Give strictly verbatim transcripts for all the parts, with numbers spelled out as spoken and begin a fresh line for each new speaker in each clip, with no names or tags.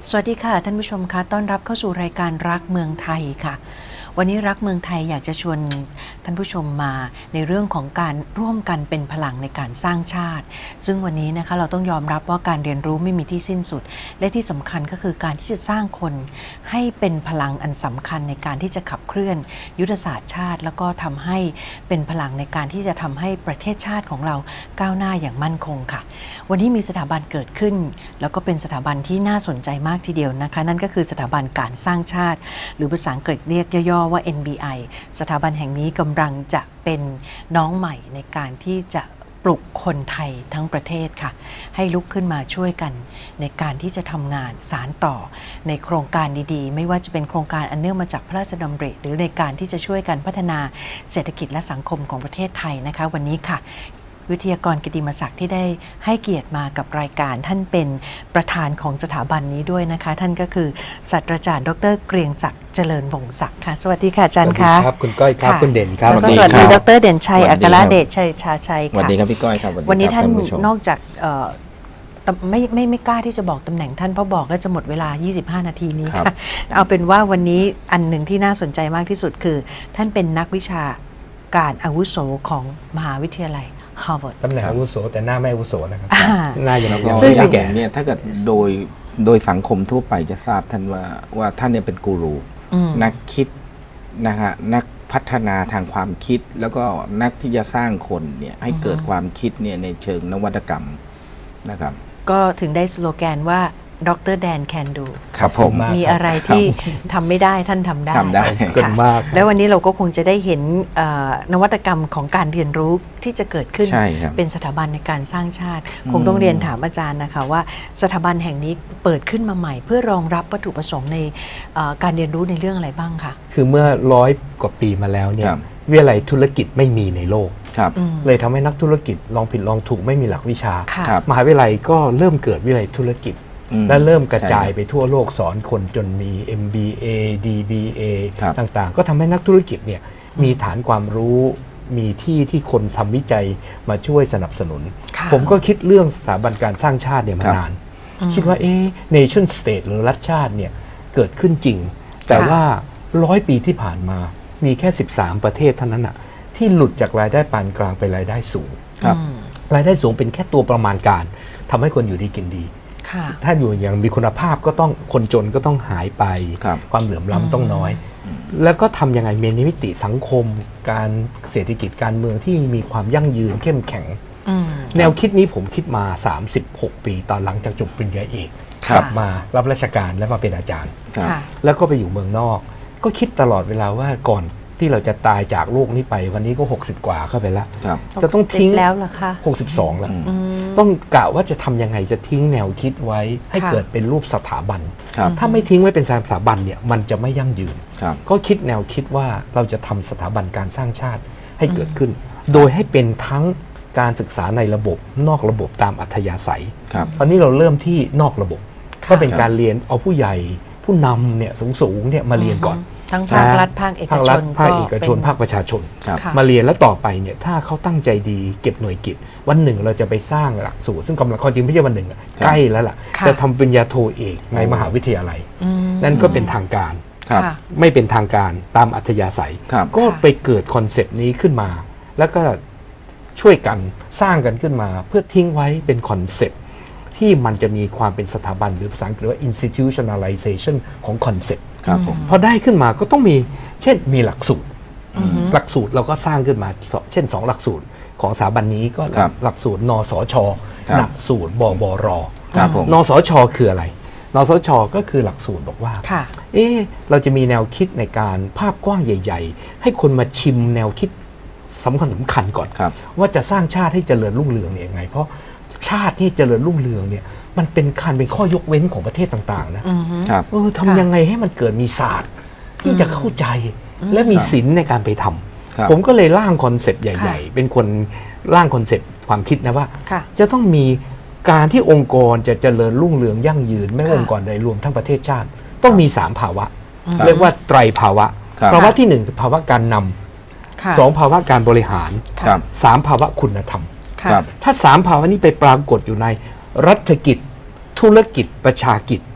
สวัสดีค่ะท่านผู้ชมคะต้อนรับเข้าสู่รายการรักเมืองไทยค่ะวันนี้รักเมืองไทยอยากจะชวนท่านผู้ชมมาในเรื่องของการร่วมกันเป็นพลังในการสร้างชาติซึ่งวันนี้นะคะเราต้องยอมรับว่าการเรียนรู้ไม่มีที่สิ้นสุดและที่สำคัญก็คือการที่จะสร้างคนให้เป็นพลังอันสำคัญในการที่จะขับเคลื่อนยุทธศาสตร์ชาติแล้วก็ทำให้เป็นพลังในการที่จะทำให้ประเทศชาติของเราก้าวหน้าอย่างมั่นคงค่ะวันนี้มีสถาบันเกิดขึ้นแล้วก็เป็นสถาบันที่น่าสนใจมากทีเดียวนะคะนั่นก็คือสถาบันการสร้างชาติหรือภาษาอังกฤษเรียกย่อว่า เอ็น บี ไอ สถาบันแห่งนี้กำลังจะเป็นน้องใหม่ในการที่จะปลุกคนไทยทั้งประเทศค่ะให้ลุกขึ้นมาช่วยกันในการที่จะทำงานสานต่อในโครงการดีๆไม่ว่าจะเป็นโครงการอันเนื่องมาจากพระราชดำริหรือในการที่จะช่วยกันพัฒนาเศรษฐกิจและสังคมของประเทศไทยนะคะวันนี้ค่ะวิทยากรกิติมศักดิ์ที่ได้ให้เกียรติมากับรายการท่านเป็นประธานของสถาบันนี้ด้วยนะคะท่านก็คือศาสตราจารย์ดร.เกรียงศักดิ์เจริญวงศ์ศักดิ์ค่ะสวัสดีค่ะอาจารย์คะ
ครับคุณก้อยครับคุณเด่นครับ
แล้วก็สวัสดีดร.เด่นชัยอัครเดชชัยชาชัยค่ะ
สวัสดีครับพี่ก้อยครับ
วันนี้ท่านนอกจากไม่ไม่ไม่กล้าที่จะบอกตำแหน่งท่านเพราะบอกแล้วจะหมดเวลายี่สิบห้านาทีนี้ค่ะเอาเป็นว่าวันนี้อันหนึ่งที่น่าสนใจมากที่สุดคือท่านเป็นนักวิชาการอาวุโสของมหาวิทยาลัยฮาร์วาร์ด
ตำแหน่งอาวุโสแต่หน้าไม่อาวุโสนะครับหน้าอย่าง
นี้ซึ่งแก่เนี่ยถ้าเกิดโดยโดยสังคมทั่วไปจะทราบท่านว่าว่าท่านเนี่ยเป็นกูรูนักคิดนะฮะนักพัฒนาทางความคิดแล้วก็นักที่จะสร้างคนเนี่ยให้เกิดความคิดเนี่ยในเชิงนวัตกรรมนะครับ
ก็ถึงได้สโลแกนว่าดร.แดน can do
ครับผม
มีอะไรที่ทำไม่ได้ท่านทำได้
ทำได้
ค่ะแล้ววันนี้เราก็คงจะได้เห็นนวัตกรรมของการเรียนรู้ที่จะเกิดขึ้นเป็นสถาบันในการสร้างชาติคงต้องเรียนถามอาจารย์นะคะว่าสถาบันแห่งนี้เปิดขึ้นมาใหม่เพื่อรองรับวัตถุประสงค์ในการเรียนรู้ในเรื่องอะไรบ้างคะ
คือเมื่อร้อยกว่าปีมาแล้วเนี่ยวิทยาลัยธุรกิจไม่มีในโลกเลยทำให้นักธุรกิจลองผิดลองถูกไม่มีหลักวิชามหาวิทยาลัยก็เริ่มเกิดวิทยาลัยธุรกิจและเริ่มกระจายไปทั่วโลกสอนคนจนมี เอ็ม บี เอ ดี บี เอ ต่างๆก็ทำให้นักธุรกิจเนี่ยมีฐานความรู้มีที่ที่คนทำวิจัยมาช่วยสนับสนุนผมก็คิดเรื่องสถาบันการสร้างชาติเนี่ยมานานคิดว่าเอ๊ะ nation state หรือรัฐชาติเนี่ยเกิดขึ้นจริงแต่ว่าร้อยปีที่ผ่านมามีแค่สิบสามประเทศเท่านั้นอะที่หลุดจากรายได้ปานกลางไปรายได้สูงรายได้สูงเป็นแค่ตัวประมาณการทำให้คนอยู่ดีกินดีถ้าอยู่อย่างมีคุณภาพก็ต้องคนจนก็ต้องหายไปความเหลื่อมล้ำต้องน้อยแล้วก็ทำยังไงเมนมิติสังคมการเศรษฐกิจการเมืองที่มีความยั่งยืนเข้มแข็งแนวคิดนี้ผมคิดมาสามสิบหกปีตอนหลังจากจบปริญญาเอกกลับมารับราชการและมาเป็นอาจารย์แล้วก็ไปอยู่เมืองนอกก็คิดตลอดเวลาว่าก่อนที่เราจะตายจากโลกนี้ไปวันนี้ก็หกสิบกว่าเข้าไปแล้วจะต้องทิ้ง
แล้วล่ะค่ะ
หกสิบสองแล้วต้องกะว่าจะทำยังไงจะทิ้งแนวคิดไว้ให้เกิดเป็นรูปสถาบันถ้าไม่ทิ้งไว้เป็นสถาบันเนี่ยมันจะไม่ยั่งยืนก็คิดแนวคิดว่าเราจะทำสถาบันการสร้างชาติให้เกิดขึ้นโดยให้เป็นทั้งการศึกษาในระบบนอกระบบตามอัธยาศัยตอนนี้เราเริ่มที่นอกระบบก็เป็นการเรียนเอาผู้ใหญ่ผู้นำเนี่ยสูงๆเนี่ยมาเรียนก่อน
ทั้งภาครัฐภาคเอกชน
ภาคเอกชนภาคประชาชนมาเรียนแล้วต่อไปเนี่ยถ้าเขาตั้งใจดีเก็บหน่วยกิจวันหนึ่งเราจะไปสร้างหลักสูตรซึ่งกำลังความจริงไม่ใช่วันหนึ่งใกล้แล้วล่ะจะทำปริญญาโทเอกในมหาวิทยาลัยนั่นก็เป็นทางการไม่เป็นทางการตามอัธยาศัยก็ไปเกิดคอนเซปต์นี้ขึ้นมาแล้วก็ช่วยกันสร้างกันขึ้นมาเพื่อทิ้งไว้เป็นคอนเซปต์ที่มันจะมีความเป็นสถาบันหรือภาษาอังกฤษว่า institutionalization ของคอนเซปต์พอได้ขึ้นมาก็ต้องมีเช่นมีหลักสูตรหลักสูตรเราก็สร้างขึ้นมาเช่นสองหลักสูตรของสถาบันนี้ก็หลักสูตรนสช.หลักสูตรบบร.นสช.คืออะไรนสช.ก็คือหลักสูตรบอกว่าเอ๊ะเราจะมีแนวคิดในการภาพกว้างใหญ่ๆให้คนมาชิมแนวคิดสำคัญสำคัญก่อนว่าจะสร้างชาติให้เจริญรุ่งเรืองเนี่ยยังไงเพราะชาติที่เจริญรุ่งเรืองเนี่ยมันเป็นการเป็นข้อยกเว้นของประเทศต่างๆนะเออทำยังไงให้มันเกิดมีศาสตร์ที่จะเข้าใจและมีศิลป์ในการไปทำผมก็เลยร่างคอนเซปต์ใหญ่ๆเป็นคนร่างคอนเซปต์ความคิดนะว่าจะต้องมีการที่องค์กรจะเจริญรุ่งเรืองยั่งยืนไม่ว่าองค์กรใดรวมทั้งประเทศชาติต้องมีสามภาวะเรียกว่าไตรภาวะภาวะที่หนึ่งคือภาวะการนำสองภาวะการบริหารสามภาวะคุณธรรมถ้าสามภาวะนี้ไปปรากฏอยู่ในรัฐกิจธุรกิจประชากิจ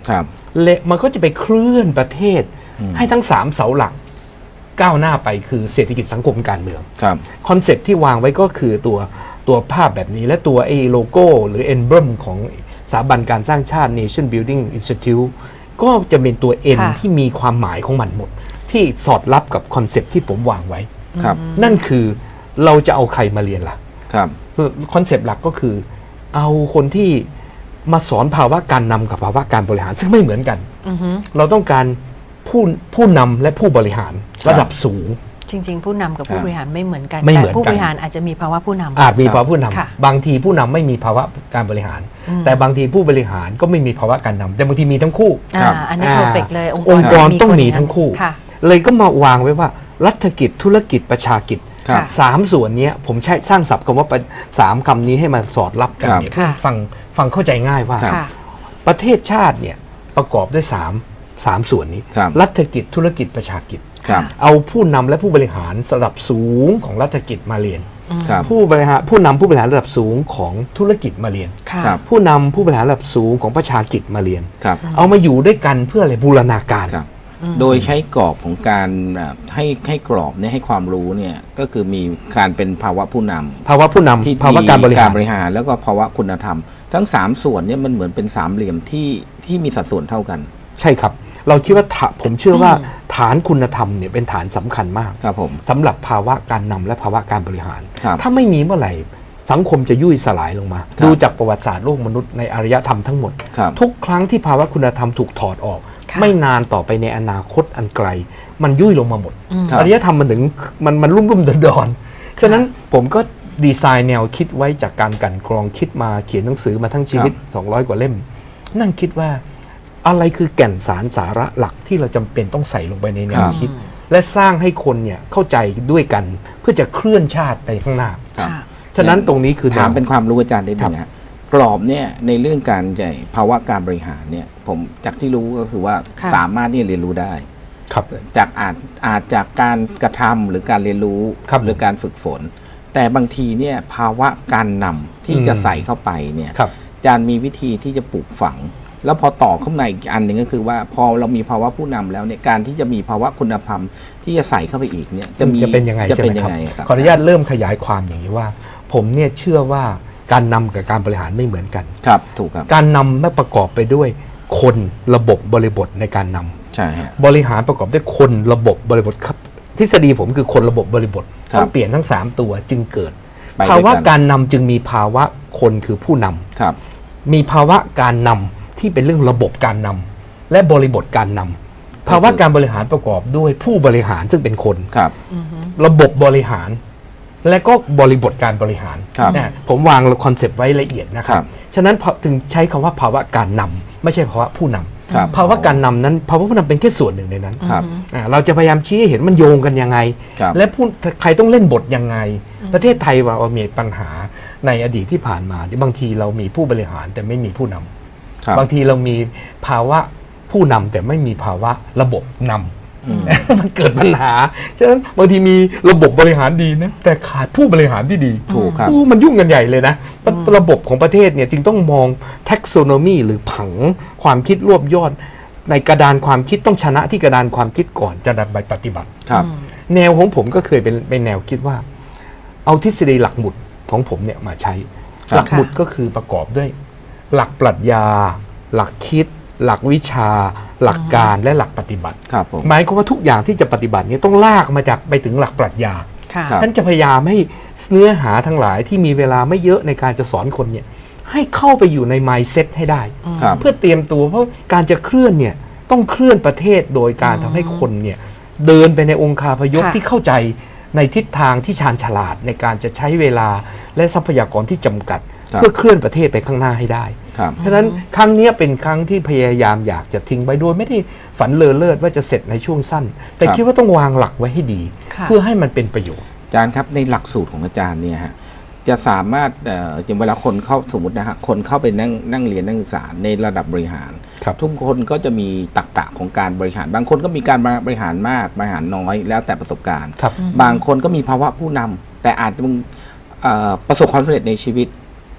เละมันก็จะไปเคลื่อนประเทศให้ทั้งสามเสาหลักก้าวหน้าไปคือเศรษฐกิจสังคมการเมืองคอนเซ็ปต์ที่วางไว้ก็คือตัวตัวภาพแบบนี้และตัวไอ้โลโก้หรือเอ็มเบลมของสถาบันการสร้างชาติ Nation Building Institute ก็จะเป็นตัว N ที่มีความหมายของมันหมดที่สอดรับกับคอนเซ็ปต์ที่ผมวางไว้นั่นคือเราจะเอาใครมาเรียนล่ะคอนเซ็ปต์หลักก็คือเอาคนที่มาสอนภาวะการนำกับภาวะการบริหารซึ่งไม่เหมือนกันเราต้องการผู้ผู้นำและผู้บริหารระดับสูง
จริงๆผู้นำกับผู้บริหารไม่เหมือนกันแต่ผู้บริหารอาจจะมีภาวะผู้นำ
อาจมีภาวะผู้นำบางทีผู้นำไม่มีภาวะการบริหารแต่บางทีผู้บริหารก็ไม่มีภาวะการนำแต่บางทีมีทั้งคู่
อันนี้เพอร์เฟกต์เลย
องค์กรต้องมีทั้งคู่เลยก็มาวางไว้ว่ารัฐกิจธุรกิจประชากิจสามส่วนนี้ผมใช้สร้างศัพท์คำว่าสามคำนี้ให้มันสอดรับกันเนี่ยฟังฟังเข้าใจง่ายว่าประเทศชาติเนี่ยประกอบด้วยสามสามส่วนนี้รัฐกิจธุรกิจประชากิจเอาผู้นำและผู้บริหารระดับสูงของรัฐกิจมาเรียนผู้บริหารผู้นำผู้บริหารระดับสูงของธุรกิจมาเรียนผู้นำผู้บริหารระดับสูงของประชากิจมาเรียนเอามาอยู่ด้วยกันเพื่ออะไรบูรณาการ
โดยใช้กรอบของการให้ให้กรอบเนี่ยให้ความรู้เนี่ยก็คือมีการเป็นภาวะผู้นำ
ภาวะผู้นำ
ที่
ภาวะการบริหาร
บริหารแล้วก็ภาวะคุณธรรมทั้งสามส่วนเนี่ยมันเหมือนเป็นสามเหลี่ยมที่ที่มีสัดส่วนเท่ากัน
ใช่ครับเราคิดว่าผมเชื่อว่าฐานคุณธรรมเนี่ยเป็นฐานสำคัญมาก
ครับผม
สำหรับภาวะการนำและภาวะการบริหารถ้าไม่มีเมื่อไหร่สังคมจะยุ่ยสลายลงมาดูจากประวัติศาสตร์โลกมนุษย์ในอารยธรรมทั้งหมดทุกครั้งที่ภาวะคุณธรรมถูกถอดออกไม่นานต่อไปในอนาคตอันไกลมันยุ่ยลงมาหมดอารยธรรมมันถึงมันมันรุ่มรุ่มดอนดอนฉะนั้นผมก็ดีไซน์แนวคิดไว้จากการกันกรองคิดมาเขียนหนังสือมาทั้งชีวิตสองร้อยกว่าเล่มนั่งคิดว่าอะไรคือแก่นสารสาระหลักที่เราจำเป็นต้องใส่ลงไปในแนวคิดและสร้างให้คนเนี่ยเข้าใจด้วยกันเพื่อจะเคลื่อนชาติไปข้างหน้าฉะนั้นตรงนี้คือ
ถามเป็นความรู้อาจารย์ได้ไหมครับกรอบเนี่ยในเรื่องการใหญ่ภาวะการบริหารเนี่ยผมจากที่รู้ก็คือว่าสามารถที่จะเรียนรู้ได้จากอาจอาจจากการกระทำหรือการเรียนรู้หรือการฝึกฝนแต่บางทีเนี่ยภาวะการนำที่จะใส่เข้าไปเนี่ยอาจารย์มีวิธีที่จะปลูกฝังแล้วพอต่อเข้าในอีกอันหนึ่งก็คือว่าพอเรามีภาวะผู้นำแล้วเนี่ยการที่จะมีภาวะคุณธรรมที่จะใส่เข้าไปอีกเนี่ย
จะมีจะเป็นยังไง
จะเป็นยังไง
ขออนุญาตเริ่มขยายความอย่างนี้ว่าผมเนี่ยเชื่อว่าการนำกับการบริหารไม่เหมือนกัน
ครับถูกครับ
การนำไม่ประกอบไปด้วยคนระบบบริบทในการน
ำใช่ฮะ
บริหารประกอบด้วยคนระบบบริบทครับทฤษฎีผมคือคนระบบบริบทต้องเปลี่ยนทั้งสามตัวจึงเกิดภาวะการนำจึงมีภาวะคนคือผู้นำ
ครับ
มีภาวะการนำที่เป็นเรื่องระบบการนำและบริบทการนำภาวะการบริหารประกอบด้วยผู้บริหารซึ่งเป็นคน
ครับ
ระบบบริหารและก็บริบทการบริหารนะผมวางคอนเซปต์ไว้ละเอียดนะครับฉะนั้นถึงใช้คำว่าภาวะการนำไม่ใช่ภาวะผู้นำภาวะการนำนั้นภาวะผู้นำเป็นแค่ส่วนหนึ่งในนั้นเราจะพยายามชี้ให้เห็นมันโยงกันยังไงและผู้ใครต้องเล่นบทยังไงประเทศไทยว่ามีปัญหาในอดีตที่ผ่านมาบางทีเรามีผู้บริหารแต่ไม่มีผู้นำบางทีเรามีภาวะผู้นำแต่ไม่มีภาวะระบบนำมันเกิดปัญหาฉะนั้นบางทีมีระบบบริหารดีนะแต่ขาดผู้บริหารที่ดี
ถูกครับ
มันยุ่งกันใหญ่เลยนะระบบของประเทศเนี่ยจึงต้องมอง taxonomy หรือผังความคิดรวบยอดในกระดานความคิดต้องชนะที่กระดานความคิดก่อนจะนำไปปฏิบัติ
ครับ
แนวของผมก็เคยเป็นเป็นแนวคิดว่าเอาทฤษฎีหลักหมุดของผมเนี่ยมาใช้หลักหมุดก็คือประกอบด้วยหลักปรัชญาหลักคิดหลักวิชาหลักการและหลักปฏิบัติหมายความว่าทุกอย่างที่จะปฏิบัตินี้ต้องลากมาจากไปถึงหลักปรัชญาท่านจะพยายามให้เนื้อหาทั้งหลายที่มีเวลาไม่เยอะในการจะสอนคนเนี่ยให้เข้าไปอยู่ใน mindset ให้ได้เพื่อเตรียมตัวเพราะการจะเคลื่อนเนี่ยต้องเคลื่อนประเทศโดยการทำให้คนเนี่ยเดินไปในองค์คาพยพที่เข้าใจในทิศทางที่ชาญฉลาดในการจะใช้เวลาและทรัพยากรที่จำกัดเพื่อเคลื่อนประเทศไปข้างหน้าให้ได้เพราะฉะนั้นครั้งนี้เป็นครั้งที่พยายามอยากจะทิ้งไว้โดยไม่ได้ฝันเลอเลิศว่าจะเสร็จในช่วงสั้นแต่คิดว่าต้องวางหลักไว้ให้ดีเพื่อให้มันเป็นประโยชน์
อาจารย์ครับในหลักสูตรของอาจารย์เนี่ยฮะจะสามารถอย่างเวลาคนเข้าสมมตินะฮะคนเข้าไปนั่งนั่งเรียนนั่งศึกษาในระดับบริหารทุกคนก็จะมีตรรกะของการบริหารบางคนก็มีการบริหารมากบริหารน้อยแล้วแต่ประสบการณ์บางคนก็มีภาวะผู้นำแต่อาจจะประสบความสำเร็จในชีวิต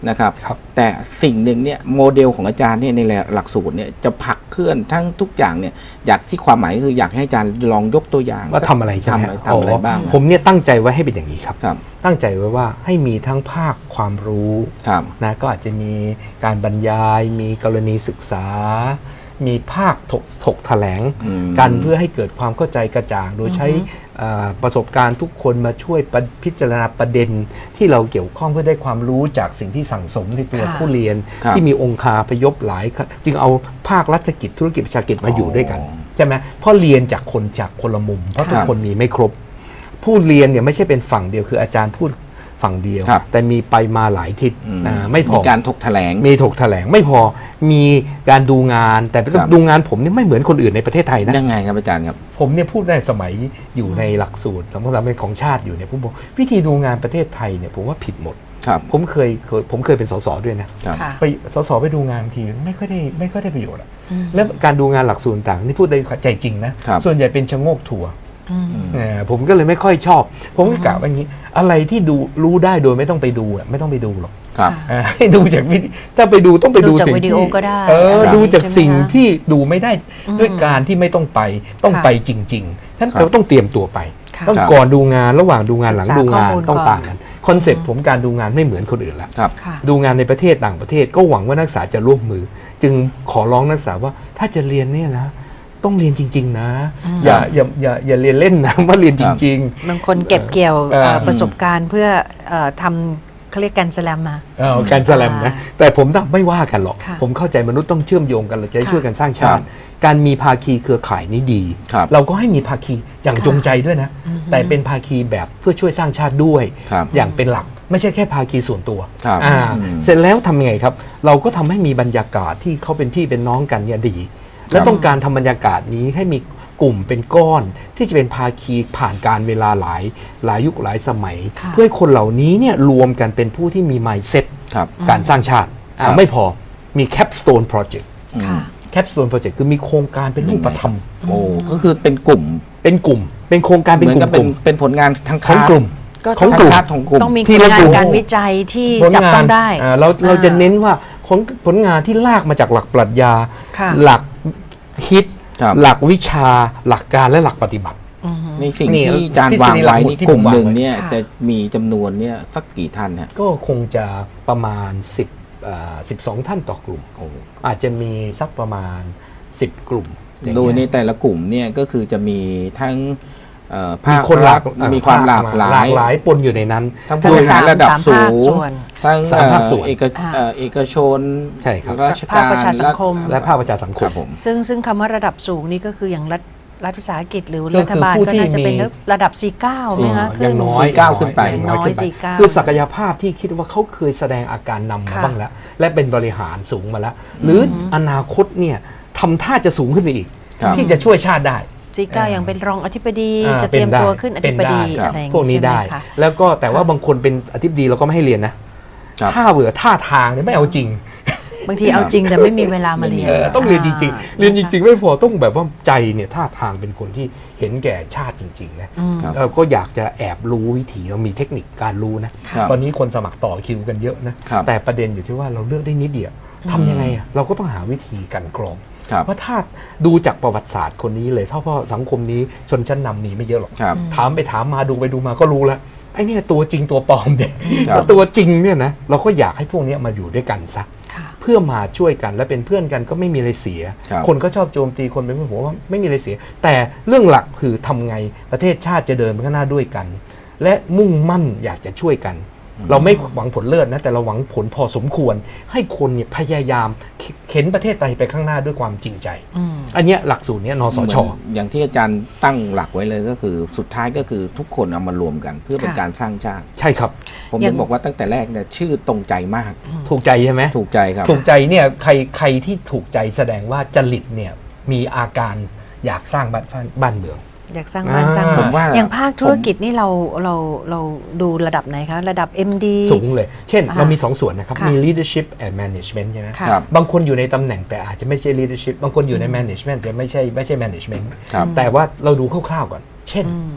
นะครับแต่สิ่งหนึ่งเนี่ยโมเดลของอาจารย์เนี่ยในหลักสูตรเนี่ยจะผลักเคลื่อนทั้งทุกอย่างเนี่ยอยากที่ความหมายคืออยากให้อาจารย์ลองยกตัวอย่าง
ว่าทำอะไรใช่ไหม
ทำอะไรบ้าง
ผมเนี่ยตั้งใจไว้ให้เป็นอย่างนี้ครับตั้งใจไว้ว่าให้มีทั้งภาคความรู้นะก็อาจจะมีการบรรยายมีกรณีศึกษามีภาคถกถกแถลงกันเพื่อให้เกิดความเข้าใจกระจ่างโดยใช้ประสบการณ์ทุกคนมาช่วยพิจารณาประเด็นที่เราเกี่ยวข้องเพื่อได้ความรู้จากสิ่งที่สั่งสมในตัวผู้เรียนที่มีองค์คาพยพหลายจึงเอาภาครัฐกิจธุรกิจประชากิจมาอยู่ด้วยกันใช่ไหมเพราะเรียนจากคนจากคนละมุมเพราะทุกคนมีไม่ครบผู้เรียนเนี่ยไม่ใช่เป็นฝั่งเดียวคืออาจารย์พูดฝั่งเดียวแต่มีไปมาหลายทิศไม่พอ
มีการถกแถลง
มีถกแถลงไม่พอมีการดูงานแต่ดูงานผมนี่ไม่เหมือนคนอื่นในประเทศไทยนะ
ยังไงครับอาจารย์ครับ
ผมเนี่ยพูดได้สมัยอยู่ในหลักสูตรสำหรับเป็นของชาติอยู่เนี่ยผมบอกวิธีดูงานประเทศไทยเนี่ยผมว่าผิดหมดผมเคยผมเคยเป็นสสด้วยนะไปสสไปดูงานทีไม่ค่อยได้ไม่ค่อยได้ประโยชน์แล้วการดูงานหลักสูตรต่างที่พูดได้ใจจริงนะส่วนใหญ่เป็นชะโงกทัวร์ผมก็เลยไม่ค่อยชอบผมก็กล่าวว่าอย่างนี้อะไรที่ดูรู้ได้โดยไม่ต้องไปดูไม่ต้องไปดูหรอกให้ดูจากวิดีถ้าไปดูต้องไปดูสิ่งที่เออดูจากสิ่งที่ดูไม่ได้ด้วยการที่ไม่ต้องไปต้องไปจริงๆท่านเราต้องเตรียมตัวไปต้องก่อนดูงานระหว่างดูงานหลังดูงานต้องต่างกันคอนเซ็ปต์ผมการดูงานไม่เหมือนคนอื่นละดูงานในประเทศต่างประเทศก็หวังว่านักศึกษาจะร่วมมือจึงขอร้องนักศึกษาว่าถ้าจะเรียนเนี่ยนะต้องเรียนจริงๆนะอย่าอย่าอย่าอย่าเรียนเล่นนะว่าเรียนจริง
ๆบางคนเก็บเกี่ยวประสบการณ์เพื่อทำเขาเรียกการแสลมมา
เออการแสลมนะแต่ผมไม่ว่ากันหรอกผมเข้าใจมนุษย์ต้องเชื่อมโยงกันเราจะช่วยกันสร้างชาติการมีภาคีเครือข่ายนี้ดีเราก็ให้มีภาคีอย่างจงใจด้วยนะแต่เป็นภาคีแบบเพื่อช่วยสร้างชาติด้วยอย่างเป็นหลักไม่ใช่แค่ภาคีส่วนตัวเสร็จแล้วทำยังไงครับเราก็ทำให้มีบรรยากาศที่เขาเป็นพี่เป็นน้องกันเนี่ยดีและต้องการทำบรรยากาศนี้ให้มีกลุ่มเป็นก้อนที่จะเป็นภาคีผ่านการเวลาหลายหลายยุคหลายสมัยเพื่อให้คนเหล่านี้เนี่ยรวมกันเป็นผู้ที่มี mindset การสร้างชาติไม่พอมี capstone project capstone project คือมีโครงการเป็นรูปธรรม
โอ้ก็คือเป็นกลุ่ม
เป็นกลุ่มเป็นโครงการเป็นกลุ่ม
เป็นผลงานทั้ง
ของกลุ่มของกลุ่ม
ต้องมีผลงานการวิจัยที่จับต้องได้
เราเราจะเน้นว่าผลงานที่ลากมาจากหลักปรัชญาหลักคิดหลักวิชาหลักการและหลักปฏิบัติ
ในสิ่งที่อาจารย์วางไว้นี่กลุ่มหนึ่งเนี่ยจะมีจำนวนเนี่ยสักกี่ท่านฮะ
ก็คงจะประมาณสิบสิบสองท่านต่อกลุ่มอาจจะมีสักประมาณสิบกลุ่ม
โดยในแต่ละกลุ่มเนี่ยก็คือจะมีทั้งมีคนหลากมีความหลากหลาย
หลายปนอยู่ในนั้น
ทั้งผู้บริหารระดับสูงทั้งสามภาคส่วนเอกชน
ใช่ครับ
ราชการประชาสังคม
และภาคประชาสังคม
ซึ่งซึ่งคำว่าระดับสูงนี่ก็คืออย่างรัฐรัฐวิสาหกิจหรือรัฐบาลก็น่าจะเป็นระดับ สี่สิบเก้า ไหมคะ
อย่างน้อย
สี่สิบเก้า ขึ้นไป
น้อย สี่สิบเก้า
คือศักยภาพที่คิดว่าเขาเคยแสดงอาการนำมาบ้างแล้วและเป็นบริหารสูงมาแล้วหรืออนาคตเนี่ยทำท่าจะสูงขึ้นไปอีกที่จะช่วยชาติได้
สี่สิบเก้าอย่างเป็นรองอธิบดีจะเตรียมตัวขึ้นอธิบดีอะไรอย่าง
นี้พวกนี้ได้แล้วก็แต่ว่าบางคนเป็นอธิบดีเราก็ไม่ให้เรียนนะถ้าเบื่อท่าทางเนี่ยไม่เอาจริง
บางทีเอาจริงแต่ไม่มีเวลามาเรียน
ต้องเรียนจริงๆเรียนจริงๆไม่พอต้องแบบว่าใจเนี่ยท่าทางเป็นคนที่เห็นแก่ชาติจริงๆนะเราก็อยากจะแอบรู้วิธีเรามีเทคนิคการรู้นะตอนนี้คนสมัครต่อคิวกันเยอะนะแต่ประเด็นอยู่ที่ว่าเราเลือกได้นิดเดียวทำยังไงเราก็ต้องหาวิธีกันกรองว่าถ้าดูจากประวัติศาสตร์คนนี้เลยเท่าเพราะสังคมนี้ชนชั้นนำมีไม่เยอะหรอกถามไปถามมาดูไปดูมาก็รู้แล้วไอ้นี่ตัวจริงตัวปลอมเนี่ยตัวจริงเนี่ยนะเราก็อยากให้พวกนี้มาอยู่ด้วยกันซะเพื่อมาช่วยกันและเป็นเพื่อนกันก็ไม่มีอะไรเสียคนก็ชอบโจมตีคนเป็นเพื่อนผมว่าไม่มีอะไรเสียแต่เรื่องหลักคือทำไงประเทศชาติจะเดินไปข้างหน้าด้วยกันและมุ่งมั่นอยากจะช่วยกันเราไม่หวังผลเลิศนะแต่เราหวังผลพอสมควรให้คนเนี่ยพยายามเข็นประเทศไทยไปข้างหน้าด้วยความจริงใจอันนี้หลักสูตรนี้นสช.
อย่างที่อาจารย์ตั้งหลักไว้เลยก็คือสุดท้ายก็คือทุกคนเอามารวมกันเพื่อเป็นการสร้างชาติ
ใช่ครับ
ผมถึงบอกว่าตั้งแต่แรกเนี่ยชื่อตรงใจมาก
ถูกใจใช่ไหม
ถูกใจครับ
ถูกใจเนี่ยใครใครที่ถูกใจแสดงว่าจริตเนี่ยมีอาการอยากสร้างบ้านบ้านเมือง
อยากสร้างบ้านสร้างเมืองอย่างภาคธุรกิจนี่เราเราเราดูระดับไหนคะระดับ เอ็ม ดี
สูงเลยเช่นเรามีสองส่วนนะครับมี leadership and management ใช่ไหมบางคนอยู่ในตำแหน่งแต่อาจจะไม่ใช่ leadership บางคนอยู่ใน management จะไม่ใช่ไม่ใช่ management แต่ว่าเราดูคร่าวๆก่อนเช่น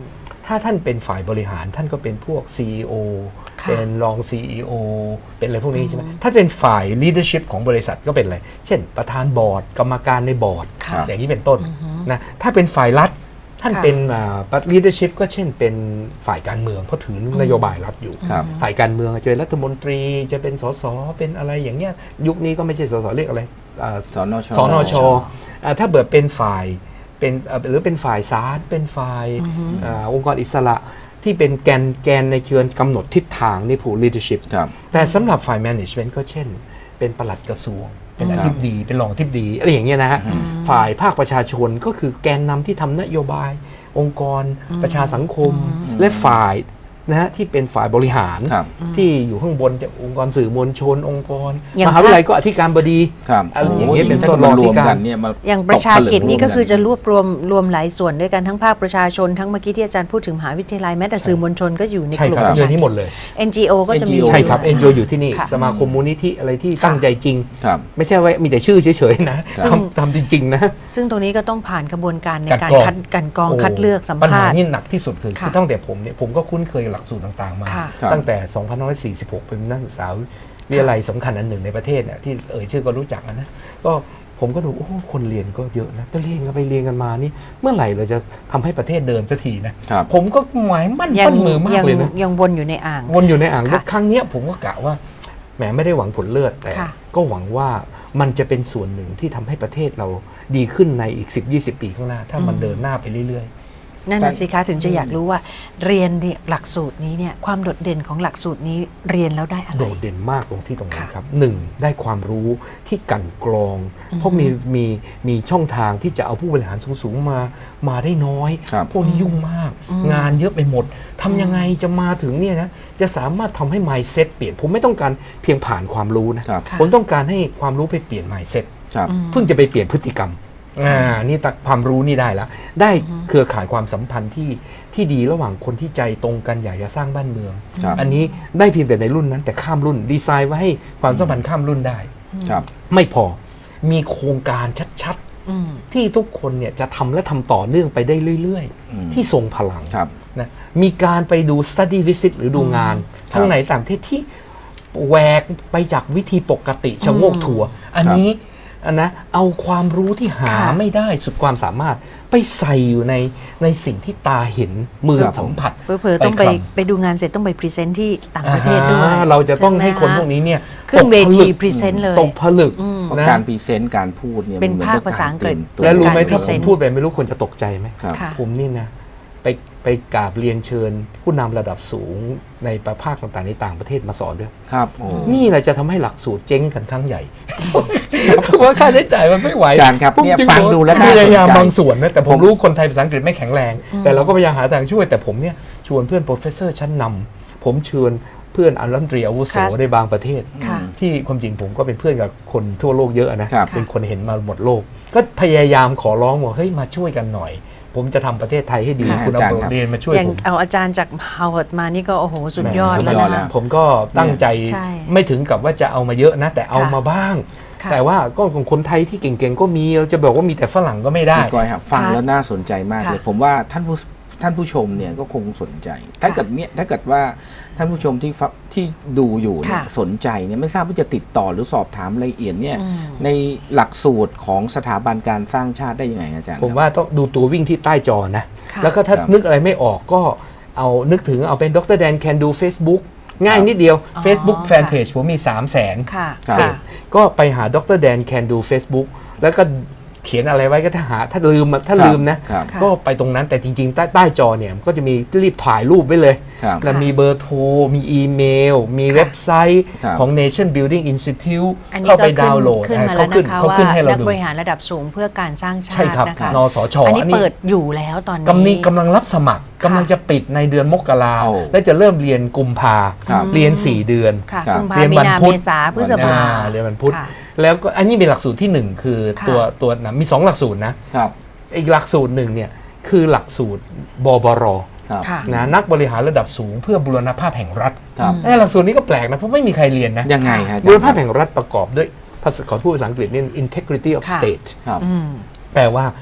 ถ้าท่านเป็นฝ่ายบริหารท่านก็เป็นพวก ซี อี โอ เป็นรอง ซี อี โอ เป็นอะไรพวกนี้ใช่ไหมถ้าเป็นฝ่าย leadership ของบริษัทก็เป็นอะไรเช่นประธานบอร์ดกรรมการในบอร์ดอย่างนี้เป็นต้นนะถ้าเป็นฝ่ายรัฐท่านเป็นปัต leadership ก็เช่นเป็นฝ่ายการเมืองเพราะถือนโยบายรัฐอยู่ฝ่ายการเมืองจะเป็นรัฐมนตรีจะเป็นสสเป็นอะไรอย่างเงี้ยยุคนี้ก็ไม่ใช่สสเรียกอะไร
สนช
สนชถ้าเบิดเป็นฝ่ายเป็นหรือเป็นฝ่ายศาลเป็นฝ่ายองค์กรอิสระที่เป็นแกนแกนในเชิงกำหนดทิศทางในผู้ leadership แต่สำหรับฝ่าย management ก็เช่นเป็นปลัดกระทรวงเป็นอธิบดีเป็นรองอธิบดีอะไรอย่างเงี้ยนะฮะฝ่ายภาคประชาชนก็คือแกนนำที่ทำนโยบายองค์กรประชาสังคมและฝ่ายนะฮะที่เป็นฝ่ายบริหารที่อยู่ข้างบนจะองค์กรสื่อมวลชนองค์กรมหาวิทยาลัยก็อธิการบดีอย่างเงี้ยเป็นต้นรองที่การ
อย่างประชากิจนี่ก็คือจะรวบรวมรวมหลายส่วนด้วยกันทั้งภาคประชาชนทั้งเมื่อกี้ที่อาจารย์พูดถึงมหาวิทยาลัยแม้แต่สื่อมวลชนก็อยู่ในกลุ่มประชาชน
นี้หมดเลย
เอ็น จี โอ ก็จะมี
ใช่ครับ เอ็น จี โอ อยู่ที่นี่สมาคมมูลนิธิอะไรที่ตั้งใจจริงไม่ใช่ว่ามีแต่ชื่อเฉยๆนะทำจริงๆนะ
ซึ่งตรงนี้ก็ต้องผ่านกระบวนการในการคัดกันกรองคัดเลือกสัมภาษณ์
ปัญหานี่หนักที่สุดคือตั้งแต่ผมเนี่ยผมก็คุ้นเคยหลักสูตรต่างๆมาตั้งแต่ สองพันห้าร้อยสี่สิบหก เป็นนักศึกษาวิทยาลัยสำคัญอันหนึ่งในประเทศเนี่ยที่เอ่ยชื่อก็รู้จักนะก็ผมก็ดูโอ้คนเรียนก็เยอะนะแต่เรียนกันไปเรียนกันมานี่เมื่อไหร่เราจะทำให้ประเทศเดินสักทีนะผมก็หมายมั่นปั้นมือมากเลยนะ
ยังวนอยู่ในอ่าง
วนอยู่ในอ่างแล้วครั้งนี้ผมก็กะว่าแหมไม่ได้หวังผลเลือดแต่ก็หวังว่ามันจะเป็นส่วนหนึ่งที่ทำให้ประเทศเราดีขึ้นในอีก สิบยี่สิบ ปีข้างหน้าถ้ามันเดินหน้าไปเรื่อยๆ
นั่นสิคะถึงจะอยากรู้ว่าเรียนเนี่ยหลักสูตรนี้เนี่ยความโดดเด่นของหลักสูตรนี้เรียนแล้วได้อะไร
โดดเด่นมากตรงที่ตรงนี้ครับหนึ่งได้ความรู้ที่กั่นกรองเพราะมีมีมีช่องทางที่จะเอาผู้บริหารสูงๆมามาได้น้อยพวกนี้ยุ่งมากงานเยอะไปหมดทำยังไงจะมาถึงเนี่ยนะจะสามารถทำให้ mindset เปลี่ยนผมไม่ต้องการเพียงผ่านความรู้นะผมต้องการให้ความรู้ไปเปลี่ยน mindset เพิ่งจะไปเปลี่ยนพฤติกรรมอ่านี่ตักความรู้นี่ได้แล้วได้เครือข่ายความสัมพันธ์ที่ที่ดีระหว่างคนที่ใจตรงกันอยากจะสร้างบ้านเมืองอันนี้ได้เพียงแต่ในรุ่นนั้นแต่ข้ามรุ่นดีไซน์ไว้ให้ความสัมพันธ์ข้ามรุ่นได้ไม่พอมีโครงการชัดๆที่ทุกคนเนี่ยจะทำและทำต่อเนื่องไปได้เรื่อยๆที่ทรงพลังนะมีการไปดู study visit หรือดูงานทั้งในต่างประเทศที่แหวกไปจากวิธีปกติชะโงกถั่วอันนี้นะเอาความรู้ที่หาไม่ได้สุดความสามารถไปใส่อยู่ในในสิ่งที่ตาเห็นมือสัมผัส
เผลอๆต้องไปไปดูงานเสร็จต้องไปพรีเซนต์ที่ต่างประเทศด้วย
เราจะต้องให้คนพวกนี้เนี่ย
ขึ้นเวทีพรีเซนต์เลย
ตกผลึก
นะการพรีเซนต์การพูดเนี่ย
เป็นภาคภาษาอังกฤษ
แล้วรู้ไหมถ้าผมพูดไปไม่รู้คนจะตกใจไหมผมนี่นะไปไปกราบเรียนเชิญผู้นำระดับสูงในประภาคต่างๆในต่างประเทศมาสอนด้วย
ครับ
นี่แหละจะทำให้หลักสูตรเจ๊งกันครั้งใหญ่เพราะว่าค่าใช้จ่ายมันไม่ไหว
การครับเนี่ยฟังดูแล้ว
พยายามบางส่วนนะแต่ผมรู้คนไทยภาษาอังกฤษไม่แข็งแรงแต่เราก็พยายามหาทางช่วยแต่ผมเนี่ยชวนเพื่อนโปรเฟสเซอร์ชั้นนำผมเชิญเพื่อนอันรัฐมนตรีอาวุโสในบางประเทศที่ความจริงผมก็เป็นเพื่อนกับคนทั่วโลกเยอะนะเป็นคนเห็นมาหมดโลกก็พยายามขอร้องว่าเฮ้ยมาช่วยกันหน่อยผมจะทำประเทศไทยให้ดีคุณเอาเรียนมาช่วยผม
เอาอาจารย์จากฮาร์วาร์ดมานี่ก็โอ้โหสุดยอดแล้วนะ
ผมก็ตั้งใจไม่ถึงกับว่าจะเอามาเยอะนะแต่เอามาบ้างแต่ว่าก็ของคนไทยที่เก่งๆก็มีเราจะบอกว่ามีแต่ฝรั่งก็ไม่ได้
ก้อยครับฟังแล้วน่าสนใจมากเลยผมว่าท่านผู้ท่านผู้ชมเนี่ยก็คงสนใจถ้าเกิดเนี่ยถ้าเกิดว่าท่านผู้ชมที่ที่ดูอยู่เนี่ยสนใจเนี่ยไม่ทราบว่าจะติดต่อหรือสอบถามรายละเอียดเนี่ยในหลักสูตรของสถาบันการสร้างชาติได้ยังไงอาจารย์
ผมว่าต้องดูตัววิ่งที่ใต้จอนะแล้วก็ถ้านึกอะไรไม่ออกก็เอานึกถึงเอาเป็นดรแดน can do Facebook ง่ายนิดเดียว Facebook Fanpage ผมมี สามแสน ก็ไปหาดรแดน can do Facebook แล้วก็เขียนอะไรไว้ก็ถ้าหาถ้าลืมถ้าลืมนะก็ไปตรงนั้นแต่จริงๆใต้ใต้จอเนี่ยก็จะมีรีบถ่ายรูปไว้เลยแล้วมีเบอร์โทรมีอีเมลมีเว็บไซต์ของ Nation Building Institute เข้าไปดาวน์โหลด
เขาขึ้นเขาขึ้นให้เราดูนักบริหารระดับสูงเพื่อการสร้างชาตินะคะ
นสช.
อันนี้เปิดอยู่แล้วตอนนี้
กำลังกำลังรับสมัครกำลังจะปิดในเดือนมกราและจะเริ่มเรียนกุมภาเรียนสี่เดือน
เรียนวันพุธพฤษภา
เรียนวันพุธแล้วก็อันนี้เป็นหลักสูตรที่หนึ่งคือตัวตัวนะมีสองหลักสูตรนะอีกหลักสูตรหนึ่งเนี่ยคือหลักสูตรบปรนะนักบริหารระดับสูงเพื่อบูรณภาพแห่งรัฐหลักสูตรนี้ก็แปลกนะเพราะไม่มีใครเรียนนะ
ยังไงครับ
บูรณภาพแห่งรัฐประกอบด้วยภาษาขอพูดภาษาอังกฤษนี่ integrity of state แปลว่า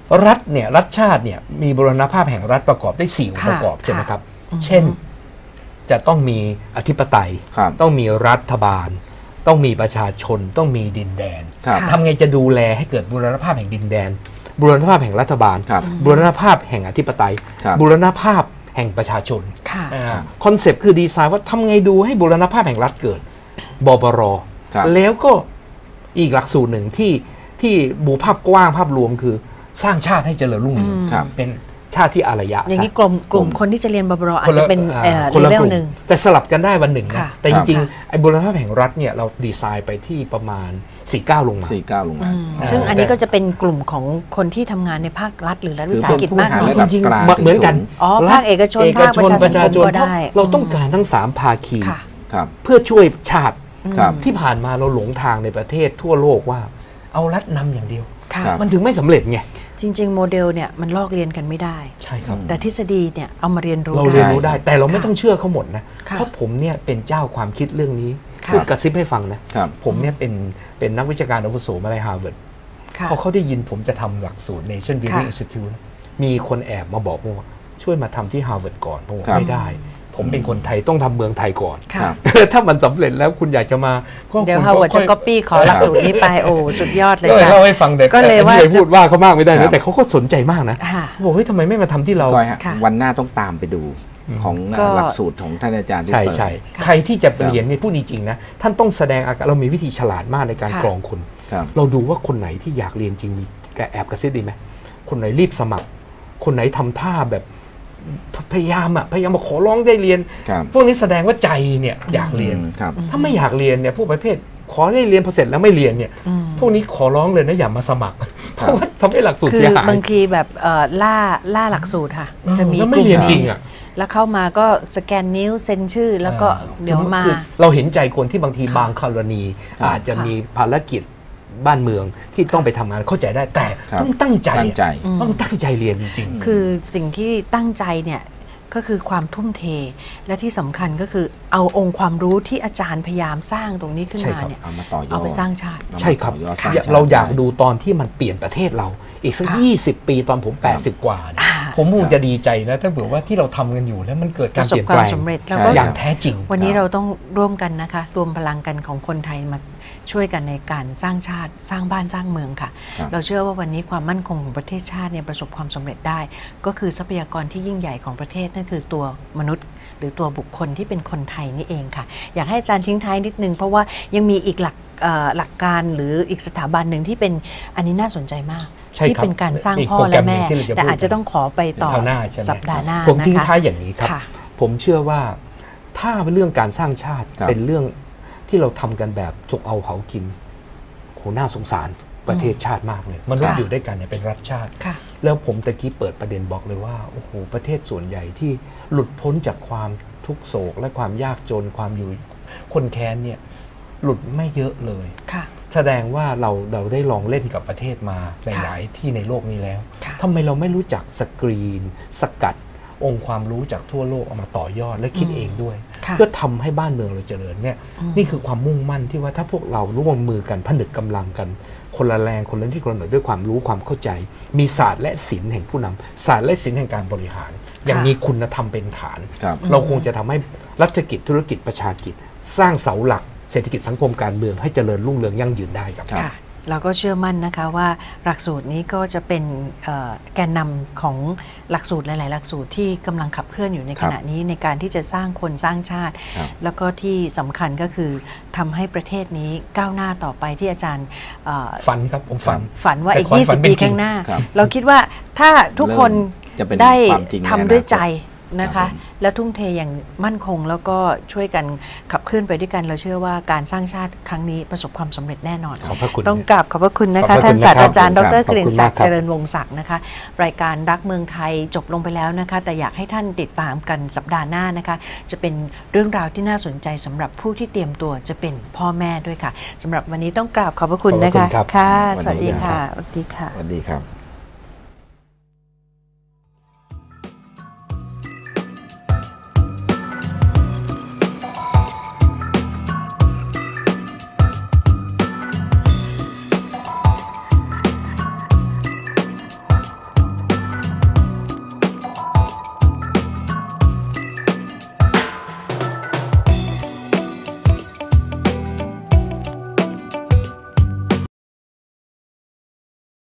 รัฐเนี่ยรัฐชาติเนี่ยมีบูรณภาพแห่งรัฐประกอบได้สี่องค์ประกอบใช่ไหมครับเช่นจะต้องมีอธิปไตยต้องมีรัฐบาลต้องมีประชาชนต้องมีดินแดนทำไงจะดูแลให้เกิดบูรณภาพแห่งดินแดนบูรณภาพแห่งรัฐบาลบูรณภาพแห่งอธิปไตยบูรณภาพแห่งประชาชนคอนเซปต์คือดีไซน์ว่าทำไงดูให้บูรณภาพแห่งรัฐเกิดบปรแล้วก็อีกหลักสูตรหนึ่งที่ที่บูภาพกว้างภาพรวมคือสร้างชาติให้เจริญรุ่งเรืองเป็นชาติที่อารยะ
อย่างนี้กลุ่มกลุ่มคนที่จะเรียนบปรอาจจะเป็นเลเวลหนึ่ง
แต่สลับกันได้วันหนึ่งนะแต่จริงๆไอ้บูรณภาพแห่งรัฐเนี่ยเราดีไซน์ไปที่ประมาณสี่สิบเก้าลงมา
สี่สิบเก้าลงมา
ซึ่งอันนี้ก็จะเป็นกลุ่มของคนที่ทำงานในภาครัฐหรือรัฐวิสาหกิจมากน้อย
จริงๆเหมือนกัน
อ๋อภาคเอกชนภาคประชาชนก็ได้
เราต้องการทั้งสามภาคีเพื่อช่วยชาติที่ผ่านมาเราหลงทางในประเทศทั่วโลกว่าเอารัฐนำอย่างเดียวมันถึงไม่สำเร็จไง
จริงๆโมเดลเนี่ยมันลอกเรียนกันไม่ได้
ใช่ครับ
แต่ทฤษฎีเนี่ยเอามาเรียนรู้
เราเรียนรู้ได้แต่เราไม่ต้องเชื่อเขาหมดนะเพราะผมเนี่ยเป็นเจ้าความคิดเรื่องนี้พูดกระซิบให้ฟังนะผมเนี่ยเป็นเป็นนักวิชาการอาวุโสมาในฮาร์วาร์ดพอเขาได้ยินผมจะทำหลักสูตร Nation Building Institute มีคนแอบมาบอกว่าช่วยมาทำที่ฮาร์วาร์ดก่อนผมไม่ได้ผมเป็นคนไทยต้องทำเมืองไทยก่อนถ้ามันสำเร็จแล้วคุณอยากจะมา
เดี๋ยวฮาร์วาร์ดจะก๊อปปี้ขอหลักสูตรนี้ไปโอ้สุดยอดเลย
ค่ะเล่าให้ฟังเด็กก็เลยว่าพูดว่าเขามากไม่ได้นะแต่เขาก็สนใจมากนะบอกเฮ้ยทำไมไม่มาทำที่เรา
วันหน้าต้องตามไปดูของหลักสูตรของท่านอาจารย์
ใช่ใช่ใครที่จะเรียนนี่พูดจริงๆนะท่านต้องแสดงอาการเรามีวิธีฉลาดมากในการกรองคนเราดูว่าคนไหนที่อยากเรียนจริงมีแอบกระซิบดีไหมคนไหนรีบสมัครคนไหนทำท่าแบบพยายามอ่ะพยายามมาขอร้องได้เรียนพวกนี้แสดงว่าใจเนี่ยอยากเรียนถ้าไม่อยากเรียนเนี่ยผู้ประเภทขอได้เรียนพอเสร็จแล้วไม่เรียนเนี่ยพวกนี้ขอร้องเลยนะอย่ามาสมัครเพราะว่าทำให้หลักสูตรเสียหาย
บางทีแบบล่าล่าหลักสูตรค่ะจะมี
ไม่เรียนจริงอ่ะ
แล้วเข้ามาก็สแกนนิ้วเซ็นชื่อแล้วก็เดี๋ยวมา
เราเห็นใจคนที่บางทีบางกรณีอาจจะมีภารกิจบ้านเมืองที่ต้องไปทำงานเข้าใจได้แต่ต้องตั้งใจต้องตั้งใจเรียนจริง
ๆคือสิ่งที่ตั้งใจเนี่ยก็คือความทุ่มเทและที่สำคัญก็คือเอาองค์ความรู้ที่อาจารย์พยายามสร้างตรงนี้ขึ้นมาเนี่ยเอาไปสร้างชาติ
ใช่ครับเราอยากดูตอนที่มันเปลี่ยนประเทศเราอีกสักยี่สิบปีตอนผมแปดสิบกว่าผมคงจะดีใจนะถ้าเผื่อว่าที่เราทำกันอยู่แล้วมันเกิดการเปลี่ยนแปลงอย่างแท้จริง
วันนี้เราต้องร่วมกันนะคะรวมพลังกันของคนไทยมาช่วยกันในการสร้างชาติสร้างบ้านสร้างเมืองค่ะเราเชื่อว่าวันนี้ความมั่นคงของประเทศชาติเนี่ยประสบความสำเร็จได้ก็คือทรัพยากรที่ยิ่งใหญ่ของประเทศนั่นคือตัวมนุษย์หรือตัวบุคคลที่เป็นคนไทยนี่เองค่ะอยากให้อาจารย์ทิ้งท้ายนิดนึงเพราะว่ายังมีอีกหลักหลักการหรืออีกสถาบันหนึ่งที่เป็นอันนี้น่าสนใจมากที่เป็นการสร้างพ่อและแม่แต่อาจจะต้องขอไปต่อสัปดาห์หน้า
ผมทิ้งท้ายอย่างนี้ครับผมเชื่อว่าถ้าเรื่องการสร้างชาติเป็นเรื่องที่เราทำกันแบบถูกเอาเผากินโหน่าสงสารประเทศชาติมากเลยมนุษย์อยู่ด้วยกันเนี่ยเป็นรัฐชาติแล้วผมตะกี้เปิดประเด็นบอกเลยว่าโอ้โหประเทศส่วนใหญ่ที่หลุดพ้นจากความทุกโศกและความยากจนความอยู่คนแค้นเนี่ยหลุดไม่เยอะเลยแสดงว่าเราเราได้ลองเล่นกับประเทศมาในหลายที่ในโลกนี้แล้วทำไมเราไม่รู้จักสกรีนสกัดองค์ความรู้จากทั่วโลกเอามาต่อยอดและคิดเองด้วยเพื่อทำให้บ้านเมืองเราเจริญเนี่ยนี่คือความมุ่งมั่นที่ว่าถ้าพวกเราร่วมมือกันผนึกกำลังกันคนละแรงคนละที่คนละหน่อยด้วยความรู้ความเข้าใจมีศาสตร์และศิลป์แห่งผู้นำศาสตร์และศิลป์แห่งการบริหารอย่างมีคุณธรรมเป็นฐานเราคงจะทำให้รัฐกิจธุรกิจประชากิจสร้างเสาหลักเศรษฐกิจสังคมการเมืองให้เจริญรุ่งเรืองยั่งยืนได้ครับ
เราก็เชื่อมั่นนะคะว่าหลักสูตรนี้ก็จะเป็นแกนนำของหลักสูตรหลายๆหลักสูตรที่กำลังขับเคลื่อนอยู่ในขณะนี้ในการที่จะสร้างคนสร้างชาติแล้วก็ที่สำคัญก็คือทำให้ประเทศนี้ก้าวหน้าต่อไปที่อาจารย์
ฝันครับผมฝัน
ฝันว่าอีกยี่สิบปีข้างหน้าเราคิดว่าถ้าทุกคนได้ทำด้วยใจนะคะและทุ่มเทอย่างมั่นคงแล้วก็ช่วยกันขับเคลื่อนไปด้วยกันเราเชื่อว่าการสร้างชาติครั้งนี้ประสบความสำเร็จแน่นอนต้องกราบขอบพระคุณนะคะท่านศาสตราจารย์ดร.กลิ่นศักดิ์เจริญวงศ์ศักดิ์นะคะรายการรักเมืองไทยจบลงไปแล้วนะคะแต่อยากให้ท่านติดตามกันสัปดาห์หน้านะคะจะเป็นเรื่องราวที่น่าสนใจสำหรับผู้ที่เตรียมตัวจะเป็นพ่อแม่ด้วยค่ะสำหรับวันนี้ต้องกราบขอบพระคุณนะคะค่ะสวัสดีค่ะสวัสดีค่ะ
สวัสดีครับ